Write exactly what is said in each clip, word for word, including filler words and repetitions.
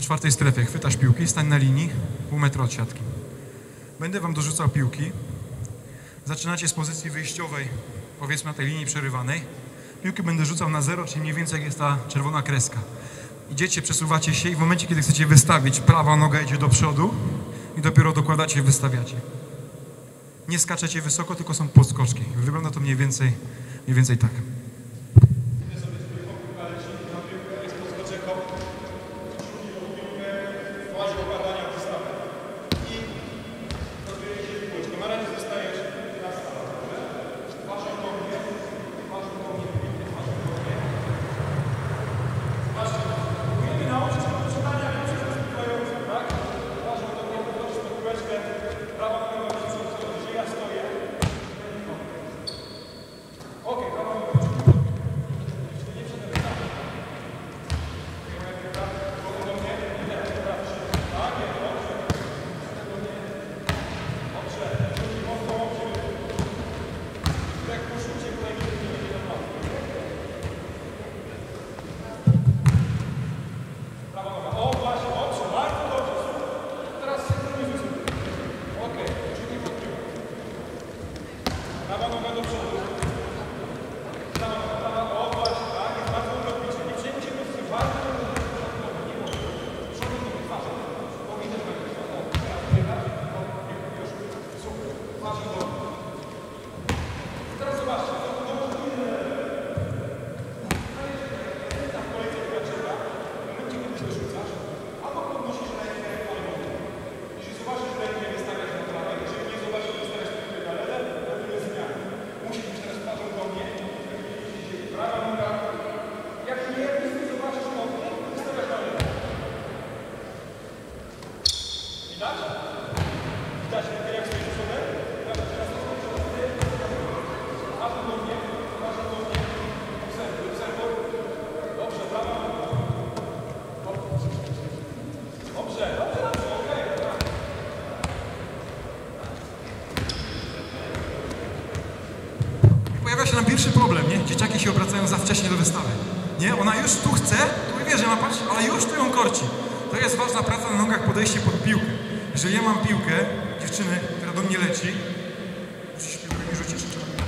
czwartej strefie chwytasz piłki, stań na linii, pół metra od siatki. Będę wam dorzucał piłki. Zaczynacie z pozycji wyjściowej, powiedzmy na tej linii przerywanej. Piłki będę rzucał na zero, czyli mniej więcej jak jest ta czerwona kreska. Idziecie, przesuwacie się i w momencie, kiedy chcecie wystawić, prawa noga idzie do przodu i dopiero dokładacie, wystawiacie. Nie skaczecie wysoko, tylko są podskoczki. Wygląda to mniej więcej, mniej więcej tak. Pojawia się nam pierwszy problem, nie? Dzieciaki się obracają za wcześnie do wystawy. Nie? Ona już tu chce, tu wie, że ma patrzeć, ale już tu ją korci. To jest ważna praca na nogach, podejście pod piłkę. Jeżeli ja mam piłkę, dziewczyny, która do mnie leci, musisz piłkę mi rzucić.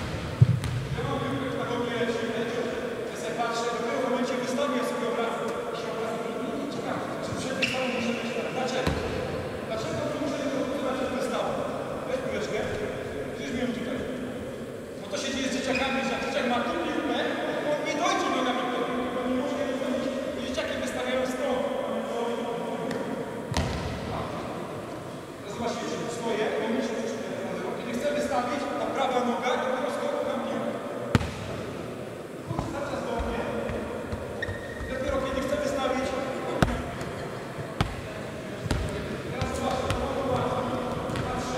Ja mam piłkę, która do mnie leci, leci. Ja sobie patrzę, dopiero w momencie wystawy ja sobie obracam. I się obracam. I czekam, czy przed wystawą muszę być teraz. Dlaczego? Dlaczego tu muszę wykonać przed wystawą? Weź piłeczkę, gdzieś mi ją tutaj. No to się dzieje z dzieciakami, że jak dzieciak ma tu piłkę, on nie dojdzie nogami do piłki, bo nie może nie zrobić. I dzieciaki wystawiają stronę. Zobaczcie, stoję, bo myślę, że kiedy chcę wystawić, ta prawa noga i teraz składam piłkę. Cały czas do mnie. Dopiero kiedy chcę wystawić, teraz zobaczcie, patrzę.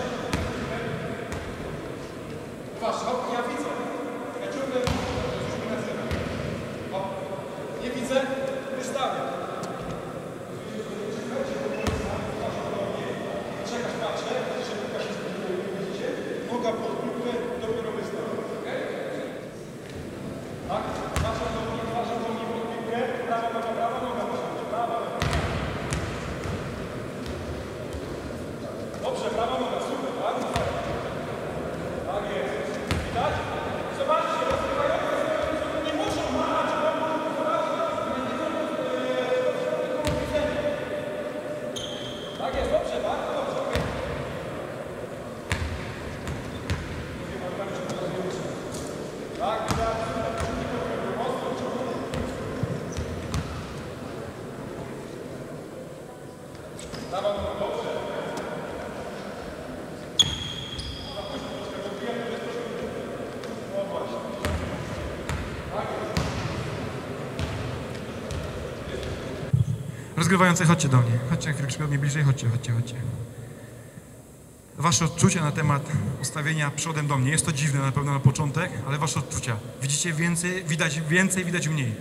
Patrz, hop, ja widzę. Ja ciągle już mi na zero. Hop, nie widzę, wystawiam. Czekasz, patrzę, że piłka się zbliżyła, widzicie? Noga pod piłkę, dopiero wystawiam. Tak? Patrzę do mnie, patrzę do mnie pod piłkę, prawa noga, prawa noga, prawa noga. Dobrze, prawa noga, super, tak? Tak jest. Widać? Zobaczcie, rozgrywające nie muszą machać, bo mogą zobaczyć, nie tylko widzenie. Tak jest, dobrze, bardzo dobrze, okej. Tak, tak, mocno, prawa noga, dobrze. Rozgrywający, chodźcie do mnie. Chodźcie chwileczkę do mnie bliżej, chodźcie, chodźcie, chodźcie. Wasze odczucia na temat ustawienia przodem do mnie. Jest to dziwne na pewno na początek, ale wasze odczucia. Widzicie więcej, widać więcej, widać mniej.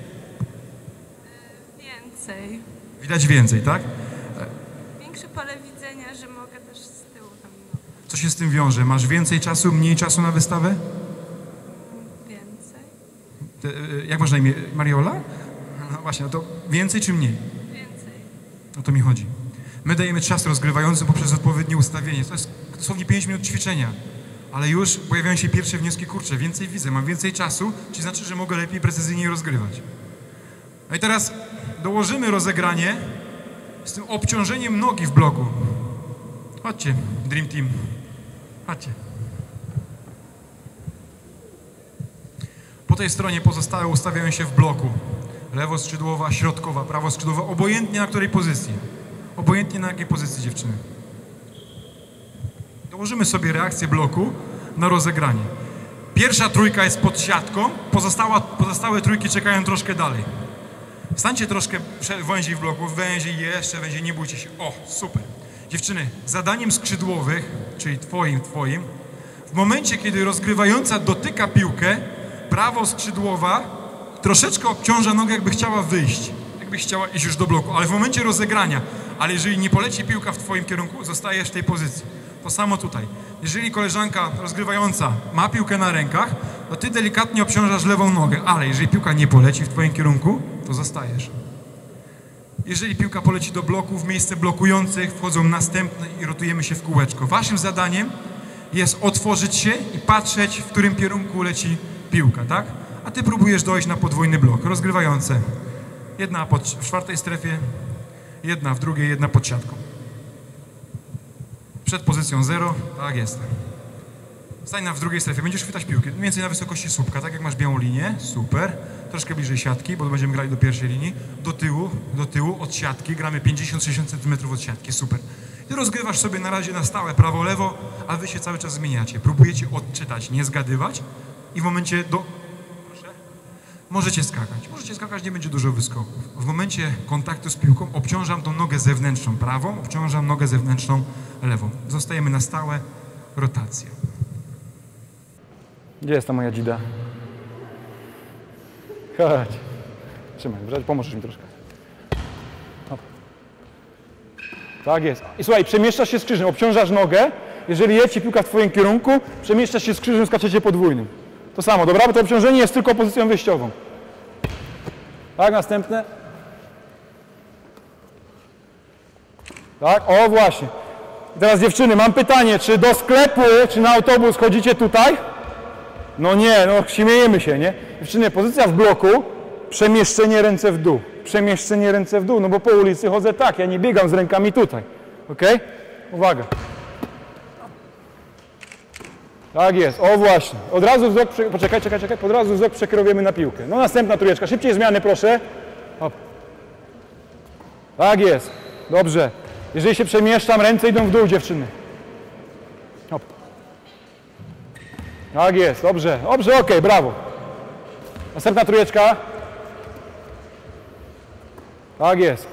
Więcej. Widać więcej, tak? Większe pole widzenia, że mogę też z tyłu tam. No. Co się z tym wiąże? Masz więcej czasu, mniej czasu na wystawę? Więcej. Te, jak masz na imię? Mariola? No właśnie, no to więcej czy mniej? Więcej. O to mi chodzi. My dajemy czas rozgrywający poprzez odpowiednie ustawienie. To jest dosłownie pięć minut ćwiczenia. Ale już pojawiają się pierwsze wnioski, kurczę, więcej widzę, mam więcej czasu, czyli znaczy, że mogę lepiej, precyzyjniej rozgrywać. No i teraz dołożymy rozegranie z tym obciążeniem nogi w bloku. Chodźcie, Dream Team. Chodźcie. Po tej stronie pozostałe ustawiają się w bloku. Lewoskrzydłowa, środkowa, prawoskrzydłowa, obojętnie na której pozycji. Obojętnie na jakiej pozycji, dziewczyny. Dołożymy sobie reakcję bloku na rozegranie. Pierwsza trójka jest pod siatką, pozostała, pozostałe trójki czekają troszkę dalej. Stańcie troszkę węziej w bloku, węziej, jeszcze węziej, nie bójcie się. O, super. Dziewczyny, zadaniem skrzydłowych, czyli twoim, twoim, w momencie, kiedy rozgrywająca dotyka piłkę, prawoskrzydłowa troszeczkę obciąża nogę, jakby chciała wyjść, jakby chciała iść już do bloku, ale w momencie rozegrania, ale jeżeli nie poleci piłka w twoim kierunku, zostajesz w tej pozycji. To samo tutaj. Jeżeli koleżanka rozgrywająca ma piłkę na rękach, to ty delikatnie obciążasz lewą nogę, ale jeżeli piłka nie poleci w twoim kierunku, to zostajesz. Jeżeli piłka poleci do bloku, w miejsce blokujących wchodzą następne i rotujemy się w kółeczko. Waszym zadaniem jest otworzyć się i patrzeć, w którym kierunku leci piłka, tak? A ty próbujesz dojść na podwójny blok, rozgrywające. Jedna pod, w czwartej strefie, jedna w drugiej, jedna pod siatką. Przed pozycją zero, tak jest. Stań na w drugiej strefie, będziesz chwytać piłkę, mniej więcej na wysokości słupka, tak jak masz białą linię, super. Troszkę bliżej siatki, bo będziemy grali do pierwszej linii. Do tyłu, do tyłu, od siatki, gramy pięćdziesiąt sześćdziesiąt centymetrów od siatki, super. Ty rozgrywasz sobie na razie na stałe prawo-lewo, a wy się cały czas zmieniacie. Próbujecie odczytać, nie zgadywać i w momencie do... Proszę? Możecie skakać, możecie skakać, nie będzie dużo wyskoków. W momencie kontaktu z piłką obciążam tą nogę zewnętrzną prawą, obciążam nogę zewnętrzną lewą. Zostajemy na stałe, rotację. Gdzie jest ta moja dzida? Chodź. Trzymaj, pomożesz mi troszkę. Hop. Tak jest. I słuchaj, przemieszczasz się z krzyżem, obciążasz nogę. Jeżeli leci piłka w twoim kierunku, przemieszczasz się z krzyżem, skaczecie podwójnym. To samo, dobra? Bo to obciążenie jest tylko pozycją wyjściową. Tak, następne. Tak, o właśnie. I teraz dziewczyny, mam pytanie, czy do sklepu, czy na autobus chodzicie tutaj? No nie, no śmiejemy się, nie? Dziewczyny, pozycja w bloku, przemieszczenie ręce w dół. Przemieszczenie ręce w dół, no bo po ulicy chodzę tak, ja nie biegam z rękami tutaj. Ok? Uwaga. Tak jest, o właśnie. Od razu wzrok, poczekaj, czekaj, czekaj, od razu wzrok przekierujemy na piłkę. No następna trójeczka, szybciej zmiany proszę. Hop. Tak jest, dobrze. Jeżeli się przemieszczam, ręce idą w dół, dziewczyny. Hop. Tak jest, dobrze, dobrze, okej, okay, brawo. Następna trójeczka. Tak jest.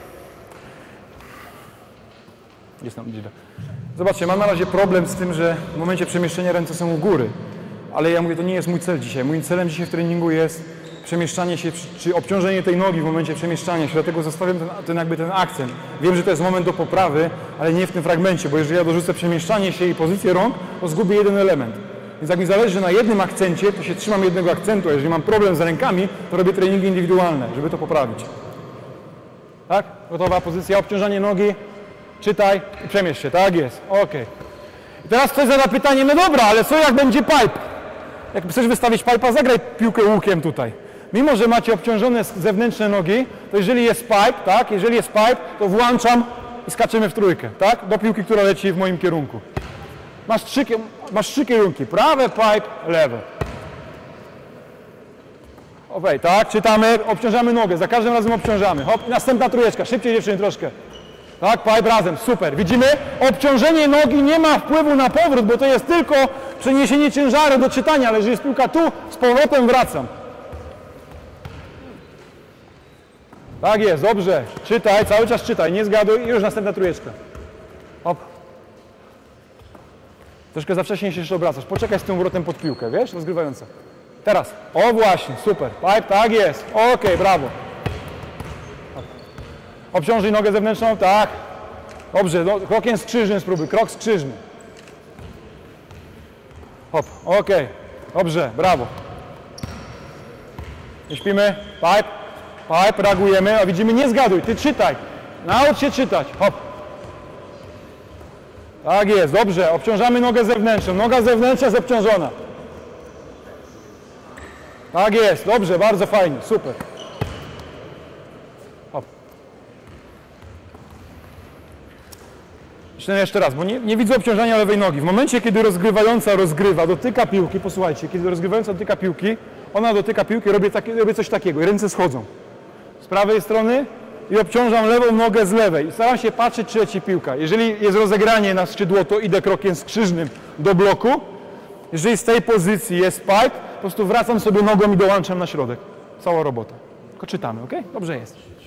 Jest tam dzida. Zobaczcie, mam na razie problem z tym, że w momencie przemieszczenia ręce są u góry. Ale ja mówię, to nie jest mój cel dzisiaj. Moim celem dzisiaj w treningu jest przemieszczanie się, czy obciążenie tej nogi w momencie przemieszczania się. Dlatego zostawiam ten, ten, jakby ten akcent. Wiem, że to jest moment do poprawy, ale nie w tym fragmencie, bo jeżeli ja dorzucę przemieszczanie się i pozycję rąk, to zgubię jeden element. Więc jak mi zależy na jednym akcencie, to się trzymam jednego akcentu, a jeżeli mam problem z rękami, to robię treningi indywidualne, żeby to poprawić. Tak? Gotowa pozycja, obciążanie nogi, czytaj i przemieszcz się, tak jest, ok. I teraz ktoś zada pytanie, no dobra, ale co jak będzie pipe? Jak chcesz wystawić pipe'a, zagraj piłkę łukiem tutaj. Mimo, że macie obciążone zewnętrzne nogi, to jeżeli jest pipe, tak, jeżeli jest pipe, to włączam i skaczemy w trójkę, tak, do piłki, która leci w moim kierunku. Masz trzy, masz trzy kierunki, prawe, pipe, lewe. Okej, tak, czytamy, obciążamy nogę, za każdym razem obciążamy. Hop, i następna trójeczka, szybciej dziewczyny troszkę. Tak, pipe razem, super. Widzimy? Obciążenie nogi nie ma wpływu na powrót, bo to jest tylko przeniesienie ciężaru do czytania, ale jeżeli jest piłka tu, z powrotem wracam. Tak jest, dobrze. Czytaj, cały czas czytaj, nie zgaduj i już następna trójeczka. Hop. Troszkę za wcześnie się jeszcze obracasz. Poczekaj z tym wrotem pod piłkę, wiesz, rozgrywająca. Teraz. O właśnie, super. Pipe, tak jest. Okej, okay, brawo. Hop. Obciążyj nogę zewnętrzną, tak. Dobrze, no, krokiem skrzyżnym spróbuj, krok skrzyżny. Hop, okej. Okay. Dobrze, brawo. Nie śpimy. Pipe, pipe, reagujemy, a widzimy, nie zgaduj, ty czytaj. Naucz się czytać. Hop. Tak jest, dobrze. Obciążamy nogę zewnętrzną. Noga zewnętrzna jest obciążona. Tak jest, dobrze, bardzo fajnie, super. Hop. Myślę jeszcze raz, bo nie, nie widzę obciążania lewej nogi. W momencie, kiedy rozgrywająca rozgrywa, dotyka piłki, posłuchajcie, kiedy rozgrywająca dotyka piłki, ona dotyka piłki, robię, takie, robię coś takiego i ręce schodzą. Z prawej strony i obciążam lewą nogę z lewej. I staram się patrzeć, czy leci piłka. Jeżeli jest rozegranie na skrzydło, to idę krokiem skrzyżnym do bloku. Jeżeli z tej pozycji jest spike, po prostu wracam sobie nogą i dołączam na środek. Cała robota. Tylko czytamy, ok? Dobrze jest.